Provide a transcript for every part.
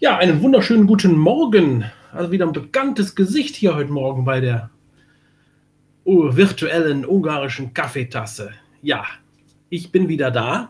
Ja, einen wunderschönen guten Morgen. Also wieder ein bekanntes Gesicht hier heute Morgen bei der virtuellen ungarischen Kaffeetasse. Ja, ich bin wieder da.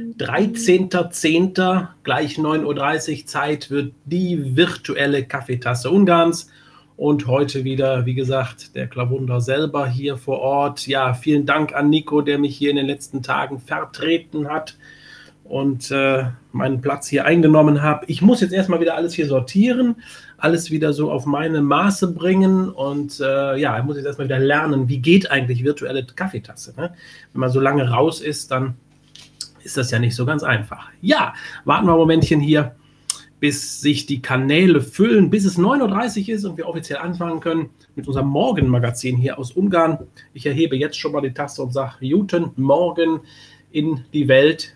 13.10. gleich 9:30 Uhr Zeit wird die virtuelle Kaffeetasse Ungarns. Und heute wieder, wie gesagt, der Klawunder selber hier vor Ort. Ja, vielen Dank an Nico, der mich hier in den letzten Tagen vertreten hat und meinen Platz hier eingenommen habe. Ich muss jetzt erstmal wieder alles hier sortieren, alles wieder so auf meine Maße bringen und ja, ich muss jetzt erstmal wieder lernen, wie geht eigentlich virtuelle Kaffeetasse. Ne? Wenn man so lange raus ist, dann ist das ja nicht so ganz einfach. Ja, warten wir ein Momentchen hier, bis sich die Kanäle füllen, bis es 9:30 Uhr ist und wir offiziell anfangen können mit unserem Morgenmagazin hier aus Ungarn. Ich erhebe jetzt schon mal die Taste und sage, guten Morgen in die Welt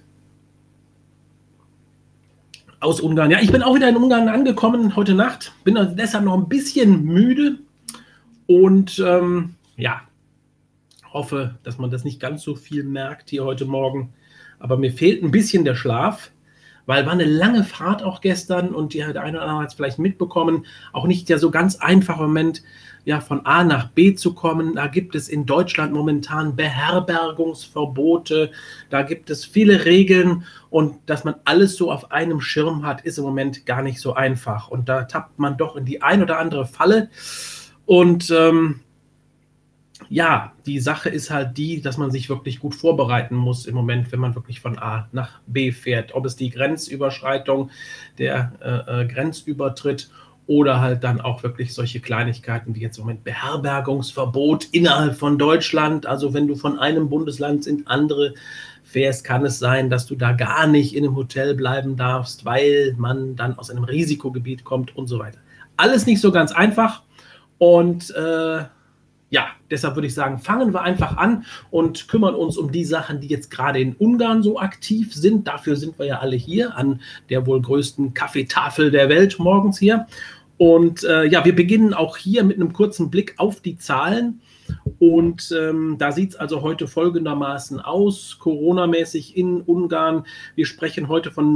aus Ungarn. Ja, ich bin auch wieder in Ungarn angekommen heute Nacht, bin also deshalb noch ein bisschen müde und ja, hoffe, dass man das nicht ganz so viel merkt hier heute Morgen. Aber mir fehlt ein bisschen der Schlaf, weil war eine lange Fahrt auch gestern und der eine oder andere hat es vielleicht mitbekommen, auch nicht der so ganz einfache Moment, ja, von A nach B zu kommen. Da gibt es in Deutschland momentan Beherbergungsverbote, da gibt es viele Regeln und dass man alles so auf einem Schirm hat, ist im Moment gar nicht so einfach. Und da tappt man doch in die ein oder andere Falle und ja, die Sache ist halt die, dass man sich wirklich gut vorbereiten muss im Moment, wenn man wirklich von A nach B fährt. Ob es die Grenzüberschreitung, der Grenzübertritt oder halt dann auch wirklich solche Kleinigkeiten wie jetzt im Moment Beherbergungsverbot innerhalb von Deutschland. Also wenn du von einem Bundesland ins andere fährst, kann es sein, dass du da gar nicht in einem Hotel bleiben darfst, weil man dann aus einem Risikogebiet kommt und so weiter. Alles nicht so ganz einfach und ja, deshalb würde ich sagen, fangen wir einfach an und kümmern uns um die Sachen, die jetzt gerade in Ungarn so aktiv sind. Dafür sind wir ja alle hier an der wohl größten Kaffeetafel der Welt morgens hier. Und ja, wir beginnen auch hier mit einem kurzen Blick auf die Zahlen. Und da sieht es also heute folgendermaßen aus, Corona-mäßig in Ungarn. Wir sprechen heute von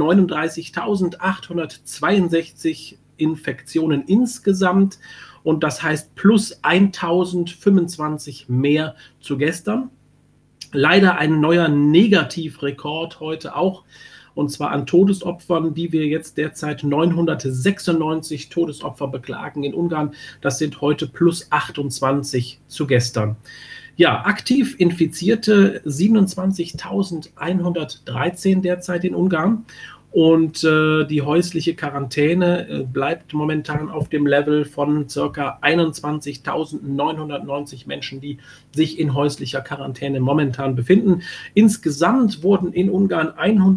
39.862 Infektionen insgesamt. Und das heißt plus 1025 mehr zu gestern. Leider ein neuer Negativrekord heute auch, und zwar an Todesopfern, die wir jetzt derzeit 996 Todesopfer beklagen in Ungarn. Das sind heute plus 28 zu gestern. Ja, aktiv Infizierte 27.113 derzeit in Ungarn. Und die häusliche Quarantäne bleibt momentan auf dem Level von ca. 21.990 Menschen, die sich in häuslicher Quarantäne momentan befinden. Insgesamt wurden in Ungarn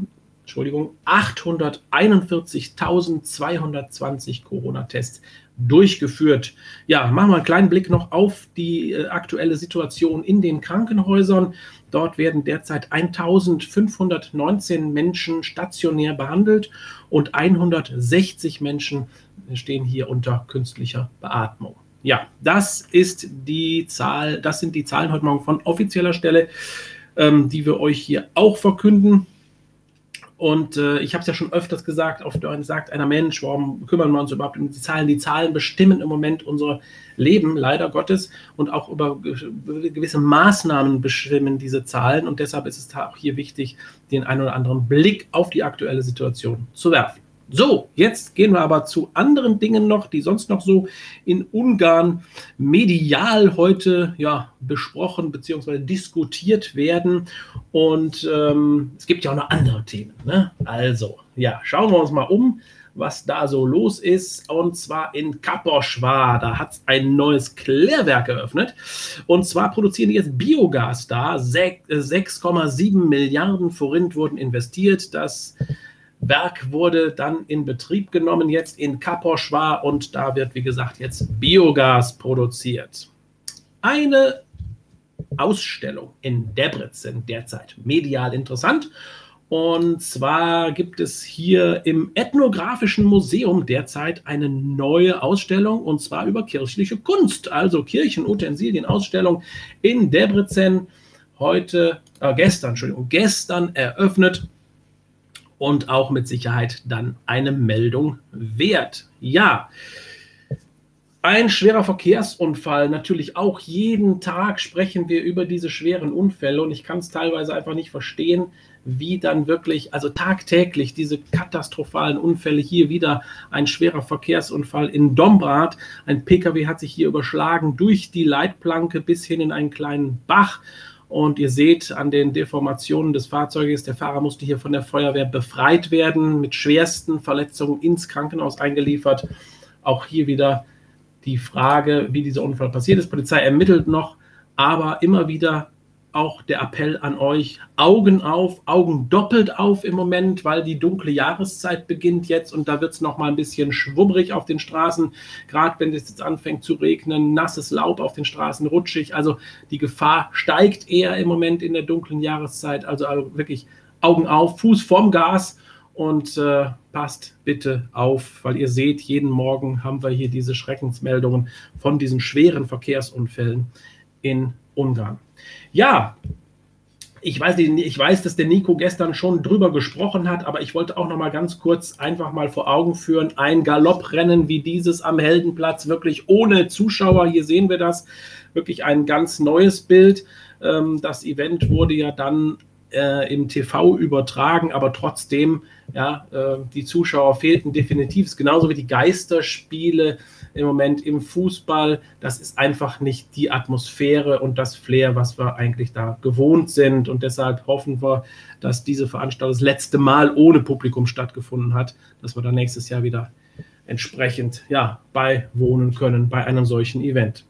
841.220 Corona-Tests durchgeführt. Ja, machen wir einen kleinen Blick noch auf die aktuelle Situation in den Krankenhäusern. Dort werden derzeit 1.519 Menschen stationär behandelt und 160 Menschen stehen hier unter künstlicher Beatmung. Ja, das sind die Zahlen heute Morgen von offizieller Stelle, die wir euch hier auch verkünden. Und ich habe es ja schon öfters gesagt, oft sagt einer, Mensch, warum kümmern wir uns überhaupt um die Zahlen? Die Zahlen bestimmen im Moment unser Leben, leider Gottes, und auch über gewisse Maßnahmen bestimmen diese Zahlen. Und deshalb ist es auch hier wichtig, den einen oder anderen Blick auf die aktuelle Situation zu werfen. So, jetzt gehen wir aber zu anderen Dingen noch, die sonst noch so in Ungarn medial heute ja, besprochen bzw. diskutiert werden. Und es gibt ja auch noch andere Themen. Ne? Also, ja, schauen wir uns mal um, was da so los ist. Und zwar in Kaposvár, da hat es ein neues Klärwerk eröffnet. Und zwar produzieren die jetzt Biogas da. 6,7 Milliarden Forint wurden investiert. Das Werk wurde dann in Betrieb genommen, jetzt in Kaposvár, und da wird, wie gesagt, jetzt Biogas produziert. Eine Ausstellung in Debrecen derzeit medial interessant. Und zwar gibt es hier im Ethnografischen Museum derzeit eine neue Ausstellung, und zwar über kirchliche Kunst, also Kirchenutensilienausstellung in Debrecen, gestern eröffnet. und auch mit Sicherheit dann eine Meldung wert. Ja, ein schwerer Verkehrsunfall, natürlich auch jeden Tag sprechen wir über diese schweren Unfälle und ich kann es teilweise einfach nicht verstehen, wie dann wirklich, also tagtäglich diese katastrophalen Unfälle, hier wieder ein schwerer Verkehrsunfall in Domrad, ein Pkw hat sich hier überschlagen durch die Leitplanke bis hin in einen kleinen Bach. Und ihr seht an den Deformationen des Fahrzeuges, der Fahrer musste hier von der Feuerwehr befreit werden, mit schwersten Verletzungen ins Krankenhaus eingeliefert. Auch hier wieder die Frage, wie dieser Unfall passiert ist. Die Polizei ermittelt noch, aber immer wieder auch der Appell an euch, Augen auf, Augen doppelt auf im Moment, weil die dunkle Jahreszeit beginnt jetzt und da wird es noch mal ein bisschen schwummrig auf den Straßen, gerade wenn es jetzt anfängt zu regnen, nasses Laub auf den Straßen, rutschig, also die Gefahr steigt eher im Moment in der dunklen Jahreszeit, also wirklich Augen auf, Fuß vorm Gas und passt bitte auf, weil ihr seht, jeden Morgen haben wir hier diese Schreckensmeldungen von diesen schweren Verkehrsunfällen in Ungarn. Ja, ich weiß, dass der Nico gestern schon drüber gesprochen hat, aber ich wollte auch noch mal ganz kurz einfach mal vor Augen führen, ein Galopprennen wie dieses am Heldenplatz, wirklich ohne Zuschauer, hier sehen wir das, wirklich ein ganz neues Bild. Das Event wurde ja dann im TV übertragen, aber trotzdem, ja, die Zuschauer fehlten definitiv. Es ist genauso wie die Geisterspiele im Moment im Fußball. Das ist einfach nicht die Atmosphäre und das Flair, was wir eigentlich da gewohnt sind. Und deshalb hoffen wir, dass diese Veranstaltung das letzte Mal ohne Publikum stattgefunden hat, dass wir dann nächstes Jahr wieder entsprechend ja, beiwohnen können bei einem solchen Event.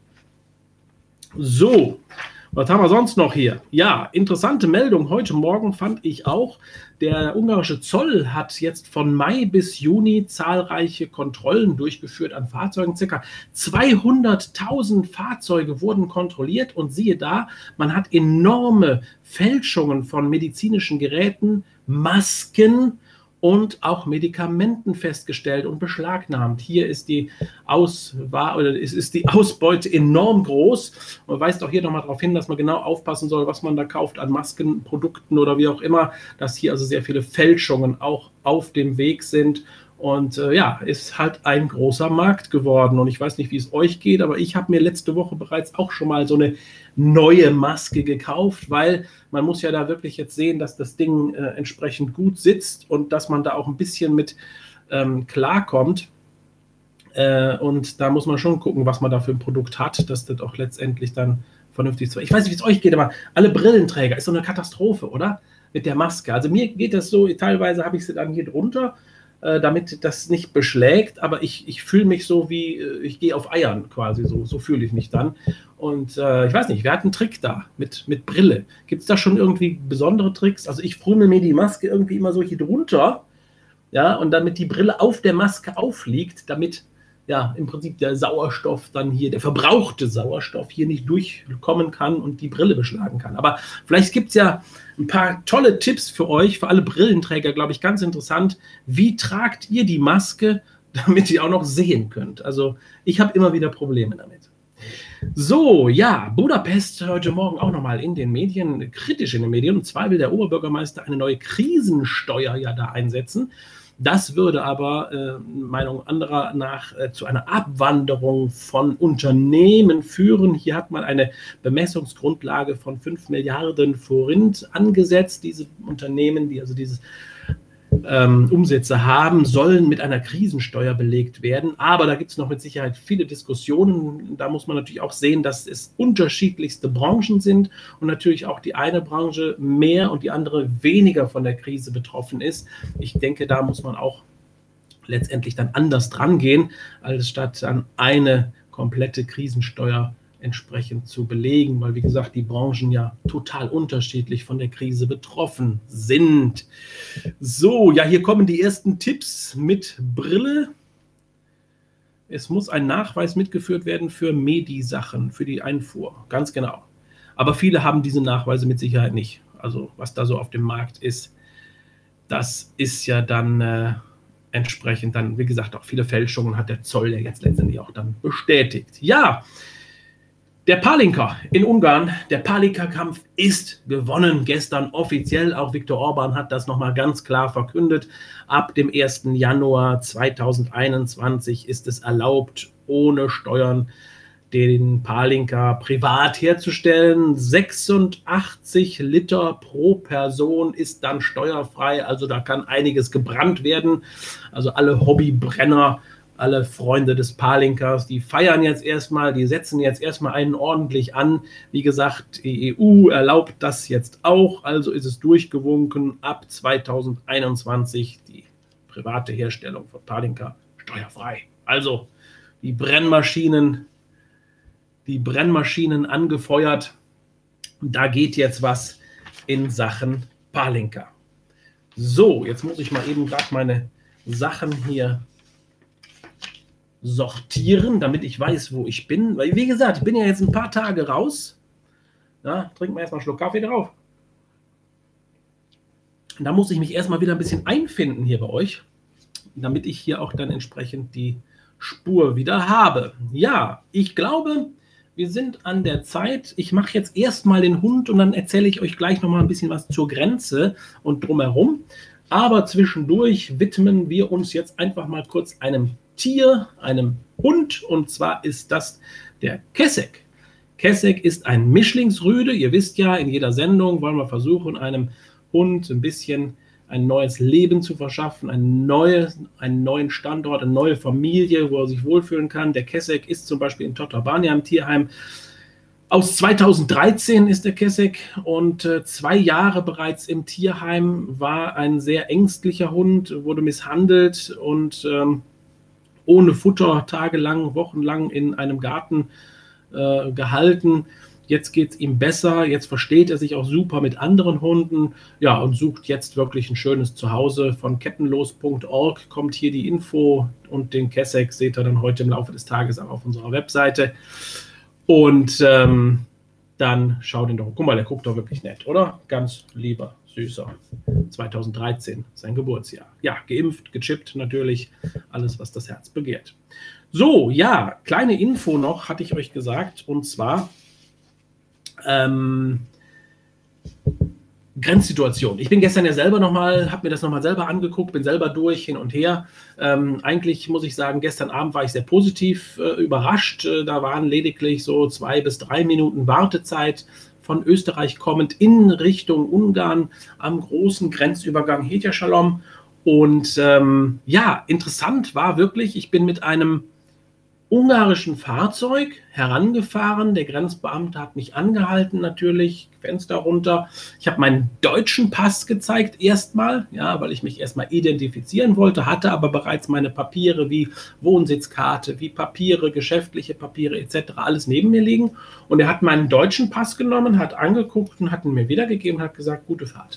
So. Was haben wir sonst noch hier? Ja, interessante Meldung. Heute Morgen fand ich auch, der ungarische Zoll hat jetzt von Mai bis Juni zahlreiche Kontrollen durchgeführt an Fahrzeugen. Circa 200.000 Fahrzeuge wurden kontrolliert und siehe da, man hat enorme Fälschungen von medizinischen Geräten, Masken und auch Medikamenten festgestellt und beschlagnahmt. Hier ist die Ausbeute enorm groß. Man weist auch hier nochmal darauf hin, dass man genau aufpassen soll, was man da kauft an Maskenprodukten oder wie auch immer, dass hier also sehr viele Fälschungen auch auf dem Weg sind. Und ja, ist halt ein großer Markt geworden. Und ich weiß nicht, wie es euch geht, aber ich habe mir letzte Woche bereits auch schon mal so eine neue Maske gekauft, weil man muss ja da wirklich jetzt sehen, dass das Ding entsprechend gut sitzt und dass man da auch ein bisschen mit klarkommt. Und da muss man schon gucken, was man da für ein Produkt hat, dass das auch letztendlich dann vernünftig ist. Ich weiß nicht, wie es euch geht, aber alle Brillenträger ist so eine Katastrophe, oder? Mit der Maske. Also mir geht das so, teilweise habe ich sie dann hier drunter, damit das nicht beschlägt, aber ich fühle mich so wie, ich gehe auf Eiern quasi, so fühle ich mich dann. Und ich weiß nicht, wer hat einen Trick da mit Brille? Gibt es da schon irgendwie besondere Tricks? Also ich frümmel mir die Maske irgendwie immer so hier drunter, ja, und damit die Brille auf der Maske aufliegt, damit ja im Prinzip der Sauerstoff dann hier, der verbrauchte Sauerstoff hier nicht durchkommen kann und die Brille beschlagen kann. Aber vielleicht gibt es ja ein paar tolle Tipps für euch, für alle Brillenträger, glaube ich, ganz interessant. Wie tragt ihr die Maske, damit ihr auch noch sehen könnt? Also ich habe immer wieder Probleme damit. So, ja, Budapest heute Morgen auch nochmal in den Medien, kritisch in den Medien. Und zwar will der Oberbürgermeister eine neue Krisensteuer ja da einsetzen. Das würde aber, Meinung anderer nach, zu einer Abwanderung von Unternehmen führen. Hier hat man eine Bemessungsgrundlage von 5 Milliarden Forint angesetzt. Diese Unternehmen, die also diese Umsätze haben, sollen mit einer Krisensteuer belegt werden. Aber da gibt es noch mit Sicherheit viele Diskussionen. Da muss man natürlich auch sehen, dass es unterschiedlichste Branchen sind und natürlich auch die eine Branche mehr und die andere weniger von der Krise betroffen ist. Ich denke, da muss man auch letztendlich dann anders dran gehen, als statt an eine komplette Krisensteuer entsprechend zu belegen, weil wie gesagt, die Branchen ja total unterschiedlich von der Krise betroffen sind. So, ja, hier kommen die ersten Tipps mit Brille. Es muss ein Nachweis mitgeführt werden für Medi-Sachen, für die Einfuhr, ganz genau. Aber viele haben diese Nachweise mit Sicherheit nicht. Also was da so auf dem Markt ist, das ist ja dann entsprechend dann, wie gesagt, auch viele Fälschungen hat der Zoll ja jetzt letztendlich auch dann bestätigt. Ja, Der Palinka in Ungarn, der Palinka-Kampf ist gewonnen. Gestern offiziell, auch Viktor Orban hat das nochmal ganz klar verkündet. Ab dem 1. Januar 2021 ist es erlaubt, ohne Steuern den Palinka privat herzustellen. 86 Liter pro Person ist dann steuerfrei, also da kann einiges gebrannt werden. Also alle Hobbybrenner, alle Freunde des Palinkas, die feiern jetzt erstmal, die setzen jetzt erstmal einen ordentlich an. Wie gesagt, die EU erlaubt das jetzt auch, also ist es durchgewunken, ab 2021 die private Herstellung von Palinka steuerfrei. Also die Brennmaschinen angefeuert. Da geht jetzt was in Sachen Palinka. So, jetzt muss ich mal eben gerade meine Sachen hier sortieren, damit ich weiß, wo ich bin. Weil, wie gesagt, ich bin ja jetzt ein paar Tage raus. Ja, trinken wir erstmal einen Schluck Kaffee drauf. Da muss ich mich erstmal wieder ein bisschen einfinden hier bei euch, damit ich hier auch dann entsprechend die Spur wieder habe. Ja, ich glaube, wir sind an der Zeit. Ich mache jetzt erstmal den Hund und dann erzähle ich euch gleich nochmal ein bisschen was zur Grenze und drumherum. Aber zwischendurch widmen wir uns jetzt einfach mal kurz einem Tier, einem Hund, und zwar ist das der Kesek. Kesek ist ein Mischlingsrüde. Ihr wisst ja, in jeder Sendung wollen wir versuchen, einem Hund ein bisschen ein neues Leben zu verschaffen, einen neuen Standort, eine neue Familie, wo er sich wohlfühlen kann. Der Kesek ist zum Beispiel in Tatabánya im Tierheim. Aus 2013 ist der Kesek und 2 Jahre bereits im Tierheim, war ein sehr ängstlicher Hund, wurde misshandelt und ohne Futter tagelang, wochenlang in einem Garten gehalten. Jetzt geht es ihm besser, jetzt versteht er sich auch super mit anderen Hunden, ja, und sucht jetzt wirklich ein schönes Zuhause. Von kettenlos.org kommt hier die Info und den Kesek seht ihr dann heute im Laufe des Tages auch auf unserer Webseite. Und dann schaut ihn doch, guck mal, der guckt doch wirklich nett, oder? Ganz lieber, süßer. 2013, sein Geburtsjahr. Ja, geimpft, gechippt natürlich, alles, was das Herz begehrt. So, ja, kleine Info noch, hatte ich euch gesagt, und zwar Grenzsituation. Ich bin gestern ja selber nochmal, habe mir das nochmal selber angeguckt, bin selber durch, hin und her. Eigentlich muss ich sagen, gestern Abend war ich sehr positiv überrascht. Da waren lediglich so 2 bis 3 Minuten Wartezeit von Österreich kommend in Richtung Ungarn am großen Grenzübergang Hetja-Shalom. Und ja, interessant war wirklich, ich bin mit einem ungarischen Fahrzeug herangefahren. Der Grenzbeamte hat mich angehalten, natürlich, Fenster runter. Ich habe meinen deutschen Pass gezeigt erstmal, ja, weil ich mich erstmal identifizieren wollte, hatte aber bereits meine Papiere wie Wohnsitzkarte, wie Papiere, geschäftliche Papiere etc. alles neben mir liegen. Und er hat meinen deutschen Pass genommen, hat angeguckt und hat ihn mir wiedergegeben und hat gesagt, gute Fahrt.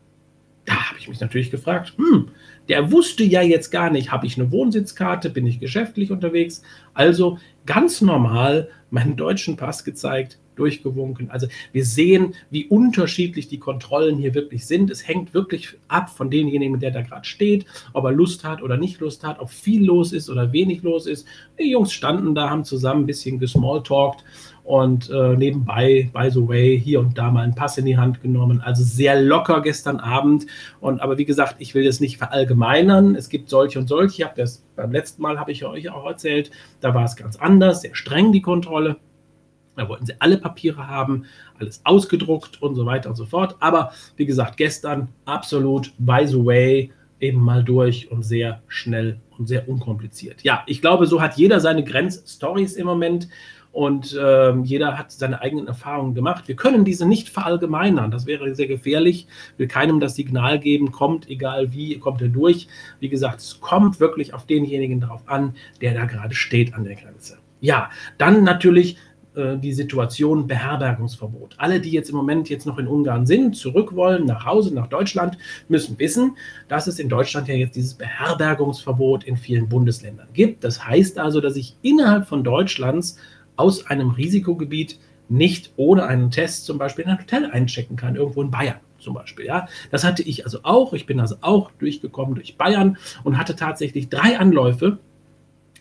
Da habe ich mich natürlich gefragt, der wusste ja jetzt gar nicht, habe ich eine Wohnsitzkarte, bin ich geschäftlich unterwegs, also ganz normal meinen deutschen Pass gezeigt, durchgewunken. Also wir sehen, wie unterschiedlich die Kontrollen hier wirklich sind. Es hängt wirklich ab von demjenigen, der da gerade steht, ob er Lust hat oder nicht Lust hat, ob viel los ist oder wenig los ist. Die Jungs standen da, haben zusammen ein bisschen gesmalltalkt und nebenbei, by the way, hier und da mal einen Pass in die Hand genommen. Also sehr locker gestern Abend. Aber wie gesagt, ich will das nicht verallgemeinern. Es gibt solche und solche. Ich habe das beim letzten Mal, habe ich euch auch erzählt, da war es ganz anders, sehr streng die Kontrolle. Da wollten sie alle Papiere haben, alles ausgedruckt und so weiter und so fort. Aber wie gesagt, gestern absolut, by the way, eben mal durch und sehr schnell und sehr unkompliziert. Ja, ich glaube, so hat jeder seine Grenzstories im Moment. Und jeder hat seine eigenen Erfahrungen gemacht. Wir können diese nicht verallgemeinern. Das wäre sehr gefährlich. Ich will keinem das Signal geben, kommt, egal wie, kommt er durch. Wie gesagt, es kommt wirklich auf denjenigen drauf an, der da gerade steht an der Grenze. Ja, dann natürlich die Situation Beherbergungsverbot. Alle, die jetzt im Moment jetzt noch in Ungarn sind, zurück wollen, nach Hause, nach Deutschland, müssen wissen, dass es in Deutschland ja jetzt dieses Beherbergungsverbot in vielen Bundesländern gibt. Das heißt also, dass ich innerhalb von Deutschlands aus einem Risikogebiet nicht ohne einen Test zum Beispiel in ein Hotel einchecken kann, irgendwo in Bayern zum Beispiel. Ja? Das hatte ich also auch. Ich bin also auch durchgekommen durch Bayern und hatte tatsächlich 3 Anläufe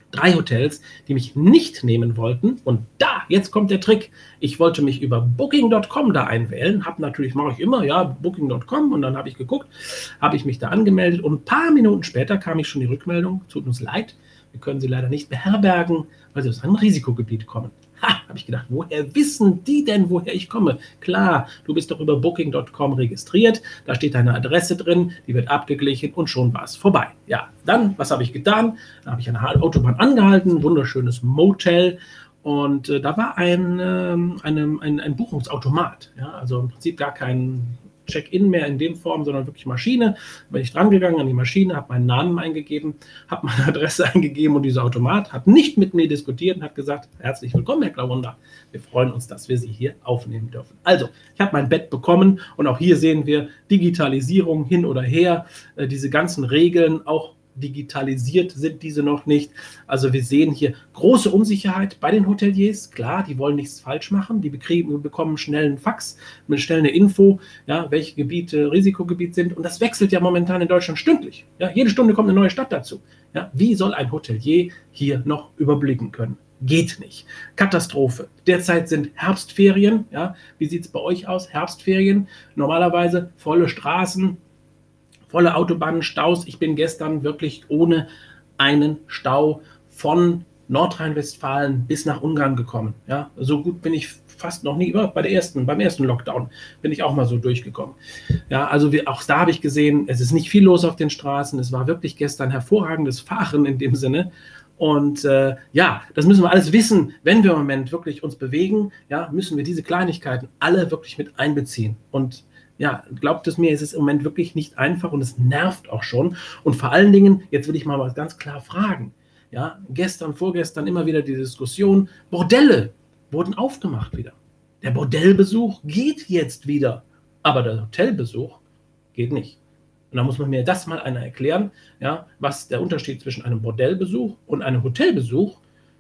3 Hotels, die mich nicht nehmen wollten. Und da, jetzt kommt der Trick. Ich wollte mich über Booking.com da einwählen. Natürlich, mache ich immer, ja, Booking.com. Und dann habe ich geguckt, habe ich mich da angemeldet. Und ein paar Minuten später kam ich schon die Rückmeldung, tut uns leid, wir können Sie leider nicht beherbergen, weil Sie aus einem Risikogebiet kommen. Ha, habe ich gedacht, woher wissen die denn, woher ich komme? Klar, du bist doch über Booking.com registriert, da steht deine Adresse drin, die wird abgeglichen und schon war es vorbei. Ja, dann, was habe ich getan? Da habe ich an der Autobahn angehalten, wunderschönes Motel und da war ein Buchungsautomat. Ja, also im Prinzip gar kein Check-in mehr in dem Form, sondern wirklich Maschine. Da bin ich dran gegangen an die Maschine, habe meinen Namen eingegeben, habe meine Adresse eingegeben und dieser Automat hat nicht mit mir diskutiert und hat gesagt, herzlich willkommen, Herr Klawunder. Wir freuen uns, dass wir Sie hier aufnehmen dürfen. Also, ich habe mein Bett bekommen und auch hier sehen wir Digitalisierung hin oder her, diese ganzen Regeln, auch digitalisiert sind diese noch nicht. Also wir sehen hier große Unsicherheit bei den Hoteliers. Klar, die wollen nichts falsch machen. Die bekommen schnell einen Fax, schnell eine Info, ja, welche Gebiete Risikogebiet sind. Und das wechselt ja momentan in Deutschland stündlich. Ja, jede Stunde kommt eine neue Stadt dazu. Ja, wie soll ein Hotelier hier noch überblicken können? Geht nicht. Katastrophe. Derzeit sind Herbstferien. Ja, wie sieht es bei euch aus? Herbstferien. Normalerweise volle Straßen, volle Autobahnen, Staus. Ich bin gestern wirklich ohne einen Stau von Nordrhein-Westfalen bis nach Ungarn gekommen. Ja, so gut bin ich fast noch nie, beim ersten Lockdown bin ich auch mal so durchgekommen. Ja, also auch da habe ich gesehen, es ist nicht viel los auf den Straßen. Es war wirklich gestern hervorragendes Fahren in dem Sinne. Und ja, das müssen wir alles wissen. Wenn wir im Moment wirklich uns bewegen, ja, müssen wir diese Kleinigkeiten alle wirklich mit einbeziehen. Und ja, glaubt es mir, es ist im Moment wirklich nicht einfach und es nervt auch schon. Und vor allen Dingen, jetzt will ich mal was ganz klar fragen. Ja, gestern, vorgestern immer wieder die Diskussion, Bordelle wurden aufgemacht wieder. Der Bordellbesuch geht jetzt wieder, aber der Hotelbesuch geht nicht. Und da muss man mir das mal einer erklären, ja, was der Unterschied zwischen einem Bordellbesuch und einem Hotelbesuch,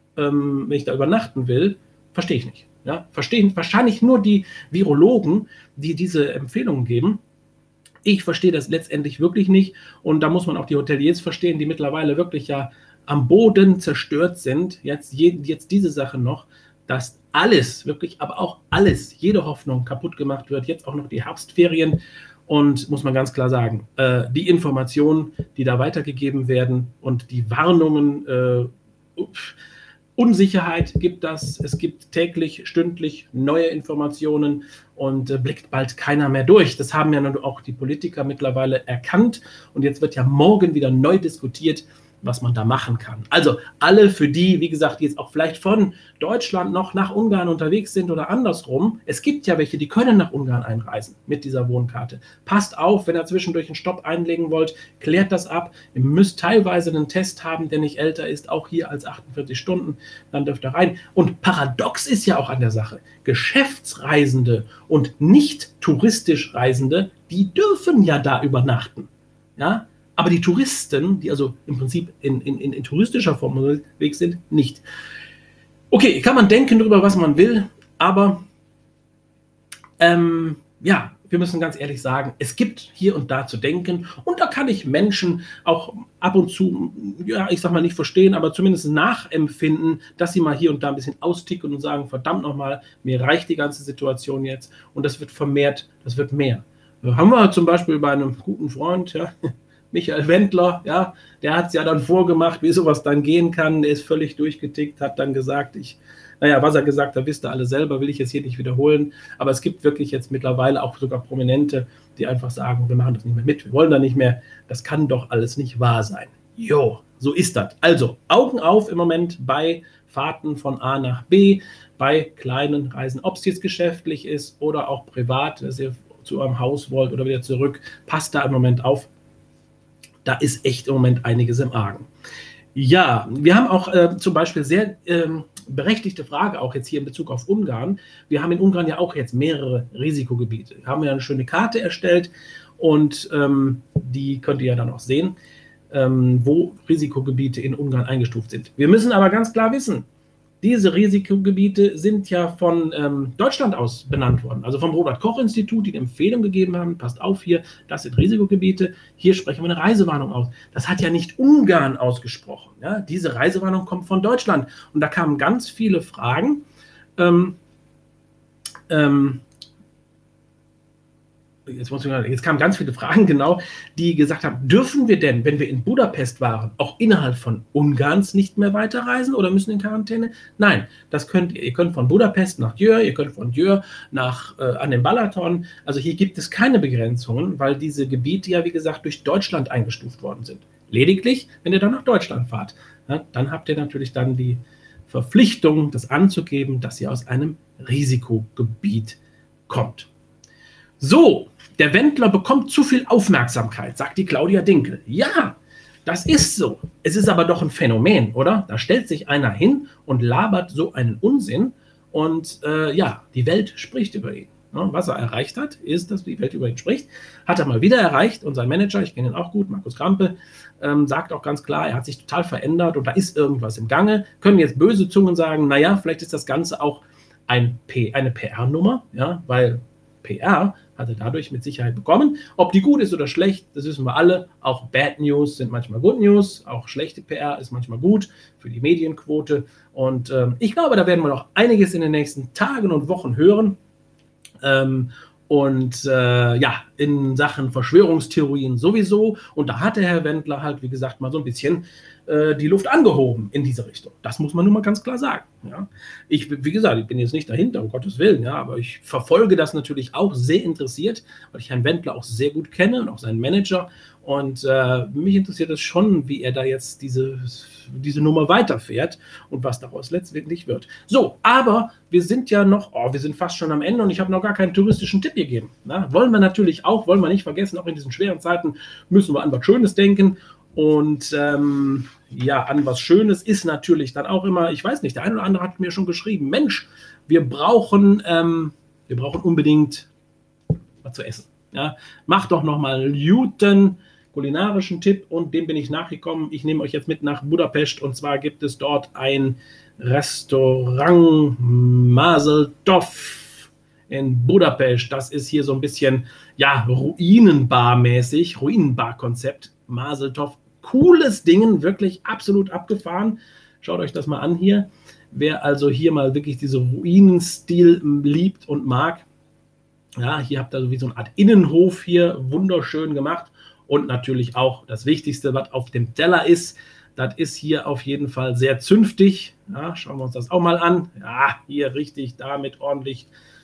wenn ich da übernachten will, verstehe ich nicht. Ja, verstehen wahrscheinlich nur die Virologen, die diese Empfehlungen geben. Ich verstehe das letztendlich wirklich nicht. Und da muss man auch die Hoteliers verstehen, die mittlerweile wirklich ja am Boden zerstört sind. Jetzt diese Sache noch, dass alles, wirklich, aber auch alles, jede Hoffnung kaputt gemacht wird. Jetzt auch noch die Herbstferien. Und muss man ganz klar sagen, die Informationen, die da weitergegeben werden und die Warnungen, Unsicherheit gibt das. Es gibt täglich, stündlich neue Informationen und blickt bald keiner mehr durch. Das haben ja auch die Politiker mittlerweile erkannt. Und jetzt wird ja morgen wieder neu diskutiert, was man da machen kann. Also alle für die, wie gesagt, die jetzt auch vielleicht von Deutschland noch nach Ungarn unterwegs sind oder andersrum. Es gibt ja welche, die können nach Ungarn einreisen mit dieser Wohnkarte. Passt auf, wenn ihr zwischendurch einen Stopp einlegen wollt, klärt das ab. Ihr müsst teilweise einen Test haben, der nicht älter ist, auch hier als 48 Stunden, dann dürft ihr rein. Und paradox ist ja auch an der Sache, Geschäftsreisende und nicht touristisch Reisende, die dürfen ja da übernachten. Ja, aber die Touristen, die also im Prinzip in touristischer Form unterwegs sind, nicht. Okay, kann man denken darüber, was man will, aber ja, wir müssen ganz ehrlich sagen, es gibt hier und da zu denken und da kann ich Menschen auch ab und zu, ja, ich sag mal nicht verstehen, aber zumindest nachempfinden, dass sie mal hier und da ein bisschen austicken und sagen, verdammt nochmal, mir reicht die ganze Situation jetzt und das wird vermehrt, das wird mehr. Haben wir zum Beispiel bei einem guten Freund, ja, Michael Wendler, ja, der hat es ja dann vorgemacht, wie sowas dann gehen kann. Der ist völlig durchgetickt, hat dann gesagt, was er gesagt hat, wisst ihr alle selber, will ich jetzt hier nicht wiederholen. Aber es gibt wirklich jetzt mittlerweile auch sogar Prominente, die einfach sagen, wir machen das nicht mehr mit, wir wollen da nicht mehr. Das kann doch alles nicht wahr sein. Jo, so ist das. Also, Augen auf im Moment bei Fahrten von A nach B, bei kleinen Reisen, ob es jetzt geschäftlich ist oder auch privat, dass ihr zu eurem Haus wollt oder wieder zurück. Passt da im Moment auf. Da ist echt im Moment einiges im Argen. Ja, wir haben auch zum Beispiel sehr berechtigte Frage auch jetzt hier in Bezug auf Ungarn. Wir haben in Ungarn ja auch jetzt mehrere Risikogebiete. Wir haben ja eine schöne Karte erstellt und die könnt ihr ja dann auch sehen, wo Risikogebiete in Ungarn eingestuft sind. Wir müssen aber ganz klar wissen, Diese Risikogebiete sind ja von Deutschland aus benannt worden, also vom Robert-Koch-Institut, die Empfehlung gegeben haben, passt auf hier, das sind Risikogebiete, hier sprechen wir eine Reisewarnung aus. Das hat ja nicht Ungarn ausgesprochen. Ja? Diese Reisewarnung kommt von Deutschland. Und da kamen ganz viele Fragen. Jetzt kamen ganz viele Fragen, genau, die gesagt haben, dürfen wir denn, wenn wir in Budapest waren, auch innerhalb von Ungarns nicht mehr weiterreisen oder müssen in Quarantäne? Nein, das könnt ihr. Ihr könnt von Budapest nach Győr, ihr könnt von Győr nach an den Balaton. Also hier gibt es keine Begrenzungen, weil diese Gebiete ja, wie gesagt, durch Deutschland eingestuft worden sind. Lediglich, wenn ihr dann nach Deutschland fahrt, ja, dann habt ihr natürlich dann die Verpflichtung, das anzugeben, dass ihr aus einem Risikogebiet kommt. So, der Wendler bekommt zu viel Aufmerksamkeit, sagt die Claudia Dinkel. Ja, das ist so. Es ist aber doch ein Phänomen, oder? Da stellt sich einer hin und labert so einen Unsinn und ja, die Welt spricht über ihn. Ja, was er erreicht hat, ist, dass die Welt über ihn spricht. Hat er mal wieder erreicht und sein Manager, ich kenne ihn auch gut, Markus Krampe, sagt auch ganz klar, er hat sich total verändert und da ist irgendwas im Gange. Können jetzt böse Zungen sagen, naja, vielleicht ist das Ganze auch eine PR-Nummer, ja, weil PR hat er dadurch mit Sicherheit bekommen. Ob die gut ist oder schlecht, das wissen wir alle. Auch Bad News sind manchmal Good News. Auch schlechte PR ist manchmal gut für die Medienquote. Und ich glaube, da werden wir noch einiges in den nächsten Tagen und Wochen hören. Ja, in Sachen Verschwörungstheorien sowieso. Und da hat der Herr Wendler halt, wie gesagt, mal so ein bisschen die Luft angehoben in diese Richtung. Das muss man nun mal ganz klar sagen. Ja. Wie gesagt, ich bin jetzt nicht dahinter, um Gottes Willen, ja, aber ich verfolge das natürlich auch sehr interessiert, weil ich Herrn Wendler auch sehr gut kenne und auch seinen Manager. Und mich interessiert es schon, wie er da jetzt diese Nummer weiterfährt und was daraus letztendlich wird. So, aber wir sind ja noch, wir sind fast schon am Ende und ich habe noch gar keinen touristischen Tipp gegeben. Na, wollen wir natürlich auch, wollen wir nicht vergessen, auch in diesen schweren Zeiten müssen wir an was Schönes denken. Und ja, an was Schönes ist natürlich dann auch immer, ich weiß nicht, der eine oder andere hat mir schon geschrieben, Mensch, wir brauchen unbedingt was zu essen. Ja? Macht doch nochmal einen guten kulinarischen Tipp und dem bin ich nachgekommen. Ich nehme euch jetzt mit nach Budapest und zwar gibt es dort ein Restaurant Mazeltov in Budapest. Das ist hier so ein bisschen, ja, Ruinenbar-mäßig, Ruinenbar-Konzept. Mazeltov, cooles Ding, wirklich absolut abgefahren. Schaut euch das mal an hier. Wer also hier mal wirklich diesen Ruinenstil liebt und mag, ja, hier habt ihr so wie so eine Art Innenhof hier, wunderschön gemacht. Und natürlich auch das Wichtigste, was auf dem Teller ist, das ist hier auf jeden Fall sehr zünftig. Ja, schauen wir uns das auch mal an. Ja, hier richtig, damit ordentlich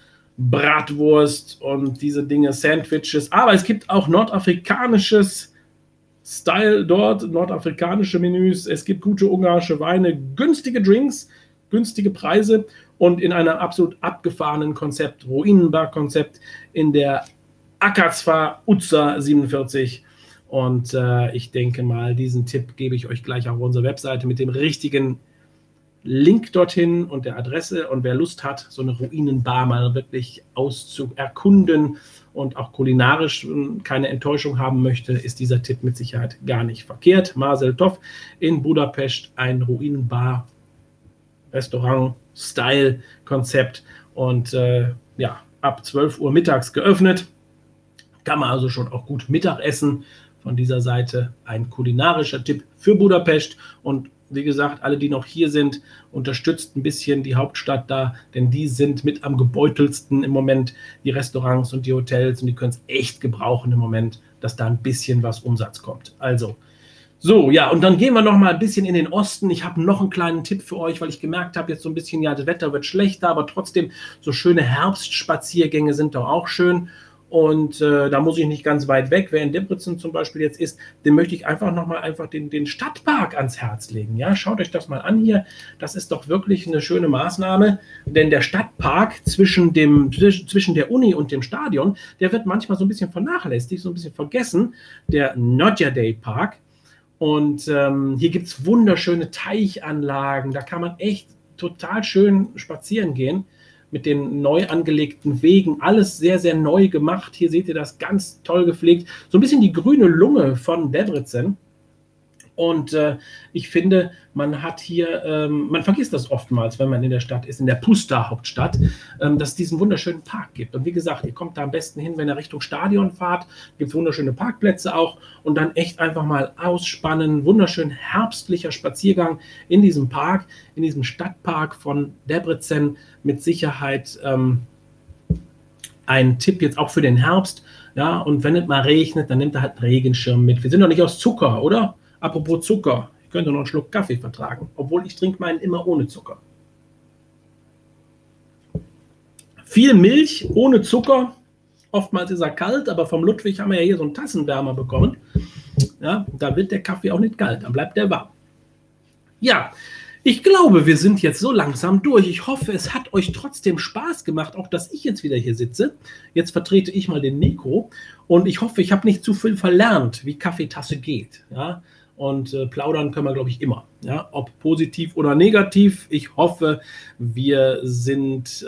Bratwurst und diese Dinge, Sandwiches. Aber es gibt auch nordafrikanisches Style dort, nordafrikanische Menüs. Es gibt gute ungarische Weine, günstige Drinks, günstige Preise und in einem absolut abgefahrenen Konzept, Ruinenbar-Konzept in der Akacfa Utca 47. Und ich denke mal, diesen Tipp gebe ich euch gleich auf unserer Webseite mit dem richtigen Link dorthin und der Adresse. Und wer Lust hat, so eine Ruinenbar mal wirklich auszuerkunden und auch kulinarisch keine Enttäuschung haben möchte, ist dieser Tipp mit Sicherheit gar nicht verkehrt. Mazeltov in Budapest, ein Ruinenbar, Restaurant, Style-Konzept und ja, ab 12 Uhr mittags geöffnet. Kann man also schon auch gut Mittag essen. Von dieser Seite ein kulinarischer Tipp für Budapest. Und wie gesagt, alle, die noch hier sind, unterstützt ein bisschen die Hauptstadt da, denn die sind mit am gebeutelsten im Moment, die Restaurants und die Hotels. Und die können es echt gebrauchen im Moment, dass da ein bisschen was Umsatz kommt. Also, so, ja, und dann gehen wir noch mal ein bisschen in den Osten. Ich habe noch einen kleinen Tipp für euch, weil ich gemerkt habe, jetzt so ein bisschen, ja, das Wetter wird schlechter, aber trotzdem so schöne Herbstspaziergänge sind doch auch schön. Und da muss ich nicht ganz weit weg. Wer in Debrecen zum Beispiel jetzt ist, dem möchte ich einfach nochmal den Stadtpark ans Herz legen. Ja, schaut euch das mal an hier. Das ist doch wirklich eine schöne Maßnahme, denn der Stadtpark zwischen der Uni und dem Stadion, der wird manchmal so ein bisschen vernachlässigt, so ein bisschen vergessen. Der Nördjadej Park. Und hier gibt es wunderschöne Teichanlagen. Da kann man echt total schön spazieren gehen. Mit den neu angelegten Wegen, alles sehr, sehr neu gemacht. Hier seht ihr das ganz toll gepflegt. So ein bisschen die grüne Lunge von Debrecen. Und ich finde, man hat hier, man vergisst das oftmals, wenn man in der Stadt ist, in der Pusta-Hauptstadt, dass es diesen wunderschönen Park gibt. Und wie gesagt, ihr kommt da am besten hin, wenn ihr Richtung Stadion fahrt, gibt es wunderschöne Parkplätze auch und dann echt einfach mal ausspannen, wunderschön herbstlicher Spaziergang in diesem Park, in diesem Stadtpark von Debrecen, mit Sicherheit ein Tipp jetzt auch für den Herbst. Ja, und wenn es mal regnet, dann nimmt er halt einen Regenschirm mit. Wir sind doch nicht aus Zucker, oder? Apropos Zucker, ich könnte noch einen Schluck Kaffee vertragen, obwohl ich trinke meinen immer ohne Zucker. Viel Milch ohne Zucker, oftmals ist er kalt, aber vom Ludwig haben wir ja hier so einen Tassenwärmer bekommen. Ja, da wird der Kaffee auch nicht kalt, dann bleibt der warm. Ja, ich glaube, wir sind jetzt so langsam durch. Ich hoffe, es hat euch trotzdem Spaß gemacht, auch dass ich jetzt wieder hier sitze. Jetzt vertrete ich mal den Nico und ich hoffe, ich habe nicht zu viel verlernt, wie Kaffeetasse geht. Ja? Und plaudern können wir, glaube ich, immer. Ja? Ob positiv oder negativ. Ich hoffe, wir sind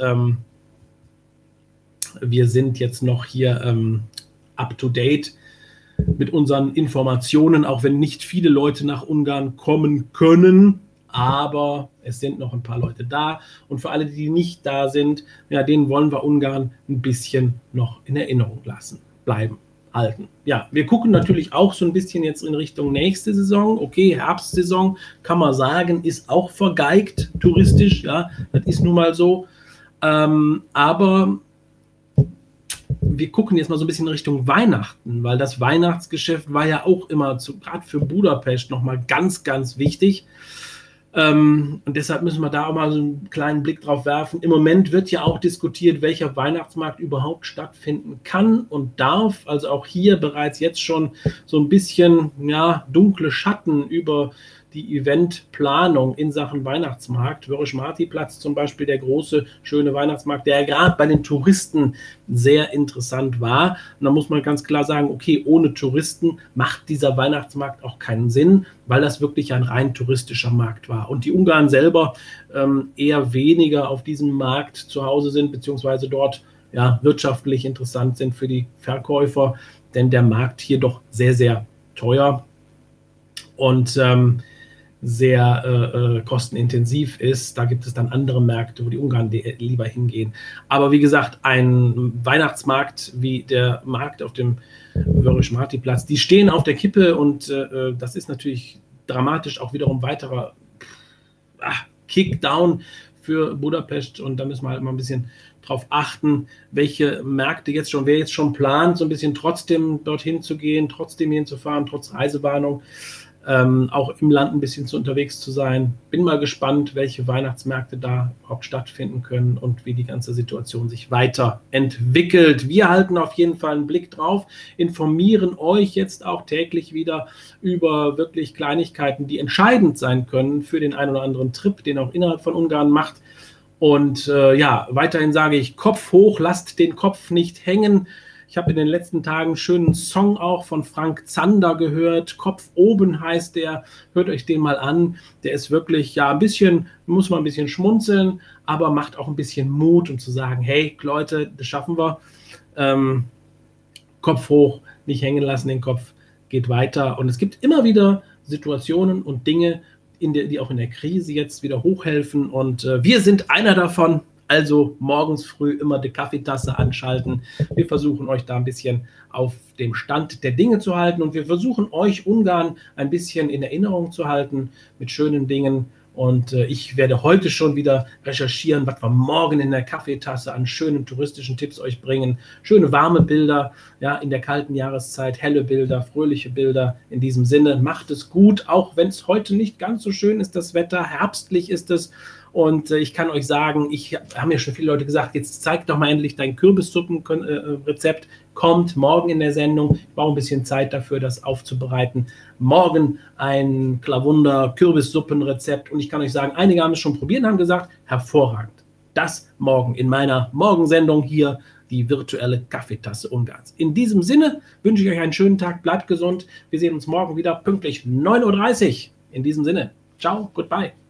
jetzt noch hier up to date mit unseren Informationen, auch wenn nicht viele Leute nach Ungarn kommen können. Aber es sind noch ein paar Leute da. Und für alle, die nicht da sind, ja, denen wollen wir Ungarn ein bisschen noch in Erinnerung lassen, bleiben. Halten. Ja, wir gucken natürlich auch so ein bisschen jetzt in Richtung nächste Saison. Okay, Herbstsaison kann man sagen, ist auch vergeigt touristisch. Ja, das ist nun mal so. Aber wir gucken jetzt mal so ein bisschen in Richtung Weihnachten, weil das Weihnachtsgeschäft war ja auch immer, gerade für Budapest, nochmal ganz, ganz wichtig. Und deshalb müssen wir da auch mal so einen kleinen Blick drauf werfen. Im Moment wird ja auch diskutiert, welcher Weihnachtsmarkt überhaupt stattfinden kann und darf. Also auch hier bereits jetzt schon so ein bisschen dunkle Schatten über die Eventplanung in Sachen Weihnachtsmarkt. Vörös-Marty-Platz zum Beispiel, der große, schöne Weihnachtsmarkt, der gerade bei den Touristen sehr interessant war. Und da muss man ganz klar sagen, okay, ohne Touristen macht dieser Weihnachtsmarkt auch keinen Sinn, weil das wirklich ein rein touristischer Markt war. Und die Ungarn selber eher weniger auf diesem Markt zu Hause sind, beziehungsweise dort wirtschaftlich interessant sind für die Verkäufer, denn der Markt hier doch sehr, sehr teuer und sehr kostenintensiv ist. Da gibt es dann andere Märkte, wo die Ungarn lieber hingehen. Aber wie gesagt, ein Weihnachtsmarkt wie der Markt auf dem Vörös-Marty-Platz, die stehen auf der Kippe und das ist natürlich dramatisch auch wiederum weiterer Kickdown für Budapest und da müssen wir halt mal ein bisschen drauf achten, welche Märkte wer jetzt schon plant, so ein bisschen trotzdem dorthin zu gehen, trotzdem hinzufahren, trotz Reisewarnung, auch im Land ein bisschen unterwegs zu sein. Bin mal gespannt, welche Weihnachtsmärkte da überhaupt stattfinden können und wie die ganze Situation sich weiterentwickelt. Wir halten auf jeden Fall einen Blick drauf, informieren euch jetzt auch täglich wieder über wirklich Kleinigkeiten, die entscheidend sein können für den einen oder anderen Trip, den auch innerhalb von Ungarn macht. Und weiterhin sage ich, Kopf hoch, lasst den Kopf nicht hängen. Ich habe in den letzten Tagen einen schönen Song auch von Frank Zander gehört. Kopf oben heißt der. Hört euch den mal an. Der ist wirklich, muss man ein bisschen schmunzeln, aber macht auch ein bisschen Mut und zu sagen, hey Leute, das schaffen wir. Kopf hoch, nicht hängen lassen, den Kopf geht weiter. Und es gibt immer wieder Situationen und Dinge, die auch in der Krise jetzt wieder hochhelfen. Und wir sind einer davon. Also morgens früh immer die Kaffeetasse anschalten. Wir versuchen euch da ein bisschen auf dem Stand der Dinge zu halten und wir versuchen euch Ungarn ein bisschen in Erinnerung zu halten mit schönen Dingen. Und ich werde heute schon wieder recherchieren, was wir morgen in der Kaffeetasse an schönen touristischen Tipps euch bringen. Schöne warme Bilder, in der kalten Jahreszeit, helle Bilder, fröhliche Bilder. In diesem Sinne, macht es gut, auch wenn es heute nicht ganz so schön ist, das Wetter, herbstlich ist es. Und ich kann euch sagen, haben ja schon viele Leute gesagt, jetzt zeig doch mal endlich dein Kürbissuppenrezept. Kommt morgen in der Sendung. Ich brauche ein bisschen Zeit dafür, das aufzubereiten. Morgen ein Klavunder Kürbissuppenrezept. Und ich kann euch sagen, einige haben es schon probiert und haben gesagt, hervorragend. Das morgen in meiner Morgensendung hier, die virtuelle Kaffeetasse Ungarns. In diesem Sinne wünsche ich euch einen schönen Tag. Bleibt gesund. Wir sehen uns morgen wieder pünktlich 9:30 Uhr. In diesem Sinne, ciao, goodbye.